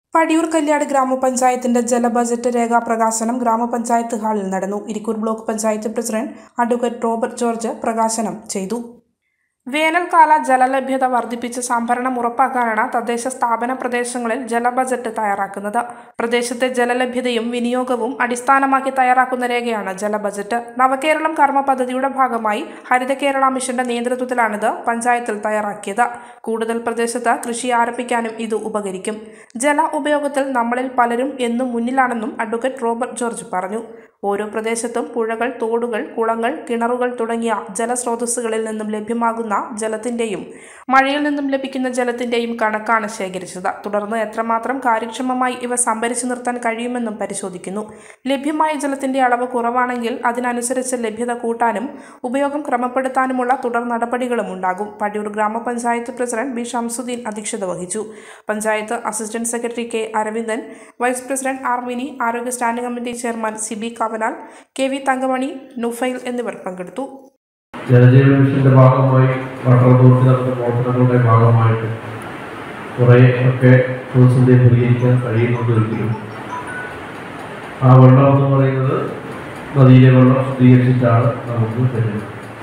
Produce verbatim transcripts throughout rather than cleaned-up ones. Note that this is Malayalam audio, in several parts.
പടിയൂർ കല്യാട് ഗ്രാമപഞ്ചായത്തിന്റെ ജലബജറ്റ് രേഖാപ്രകാശനം ഗ്രാമപഞ്ചായത്ത് ഹാളിൽ നടന്നു. Irikkur block panchayat president advocate Robert George പ്രകാശനം ചെയ്തു. വേനൽക്കാല ജലലഭ്യത വർദ്ധിപ്പിച്ച് സംഭരണം ഉറപ്പാക്കാനാണ് തദ്ദേശ സ്ഥാപന പ്രദേശങ്ങളിൽ ജലബജറ്റ് തയ്യാറാക്കുന്നത്. പ്രദേശത്തെ ജലലഭ്യതയും വിനിയോഗവും അടിസ്ഥാനമാക്കി തയ്യാറാക്കുന്ന രേഖയാണ് ജലബജറ്റ്. നവകേരളം കർമ്മ പദ്ധതിയുടെ ഭാഗമായി ഹരിത കേരള മിഷന്റെ നേതൃത്വത്തിലാണിത് പഞ്ചായത്തിൽ തയ്യാറാക്കിയത്. കൂടുതൽ പ്രദേശത്ത് കൃഷി ആരംഭിക്കാനും ഇത് ഉപകരിക്കും. ജല ഉപയോഗത്തിൽ നമ്മളിൽ പലരും എന്നും മുന്നിലാണെന്നും അഡ്വക്കേറ്റ് റോബർട്ട് ജോർജ് പറഞ്ഞു. ഓരോ പ്രദേശത്തും പുഴകൾ, തോടുകൾ, കുളങ്ങൾ, കിണറുകൾ തുടങ്ങിയ ജലസ്രോതസ്സുകളിൽ നിന്നും ലഭ്യമാകുന്ന ജലത്തിന്റെയും മഴയിൽ നിന്നും ലഭിക്കുന്ന ജലത്തിന്റെയും കണക്കാണ് ശേഖരിച്ചത്. തുടർന്ന് എത്രമാത്രം കാര്യക്ഷമമായി ഇവ സംഭരിച്ചു നിർത്താൻ കഴിയുമെന്നും പരിശോധിക്കുന്നു. ലഭ്യമായ ജലത്തിന്റെ അളവ് കുറവാണെങ്കിൽ അതിനനുസരിച്ച് ലഭ്യത കൂട്ടാനും ഉപയോഗം ക്രമപ്പെടുത്താനുമുള്ള തുടർ നടപടികളും ഉണ്ടാകും. പടിയൂർ ഗ്രാമപഞ്ചായത്ത് പ്രസിഡന്റ് ബി ഷംസുദ്ദീൻ അധ്യക്ഷത വഹിച്ചു. Panchayat assistant secretary K Aravindan, vice president R Mini, ആരോഗ്യ standing committee chairman Sibi Kavanal, K V Thankamani, Nufail എന്നിവർ പങ്കെടുത്തു. ജലജീവൻ മിഷന്റെ ഭാഗമായി വാട്ടർ അതോറിറ്റി നടത്തുന്ന പ്രവർത്തനങ്ങളുടെ ഭാഗമായിട്ട് കുറേ ഒക്കെ പ്രതിസന്ധി പരിഹരിക്കാൻ കഴിയുന്നുണ്ടെങ്കിലും ആ വെള്ളം എന്ന് പറയുന്നത് നദിയിലെ വെള്ളം ശുദ്ധീകരിച്ചിട്ടാണ് നമുക്ക് തരുന്നത്.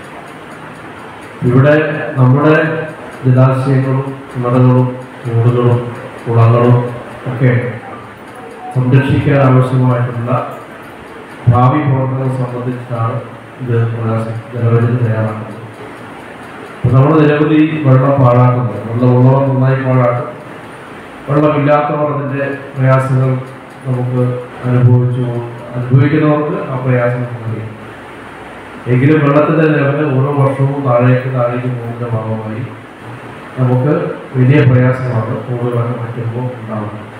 ഇവിടെ നമ്മുടെ ജലാശയങ്ങളും കിണറുകളും തോടുകളും കുളങ്ങളും ഒക്കെ സംരക്ഷിക്കാൻ ആവശ്യമായിട്ടുള്ള ഭാവി പ്രവർത്തനങ്ങൾ സംബന്ധിച്ചാണ് ഇത് ജലബജറ്റ് തയ്യാറാക്കുന്നത്. അപ്പോൾ നമ്മൾ നിരവധി വെള്ളം പാഴാക്കുന്നത്, വെള്ളമുള്ളവർ നന്നായി പാഴാക്കും, വെള്ളമില്ലാത്തവർ അതിൻ്റെ പ്രയാസങ്ങൾ നമുക്ക് അനുഭവിച്ചു അനുഭവിക്കുന്നവർക്ക് ആ പ്രയാസങ്ങൾ അറിയാം. എങ്കിലും വെള്ളത്തിൻ്റെ ലെവല് ഓരോ വർഷവും താഴേക്ക് താഴേക്ക് പോകുന്നതിൻ്റെ ഭാഗമായി നമുക്ക് വലിയ പ്രയാസമാണ് കൂടുതൽ വെള്ളം വയ്ക്കുമ്പോൾ ഉണ്ടാകുന്നത്.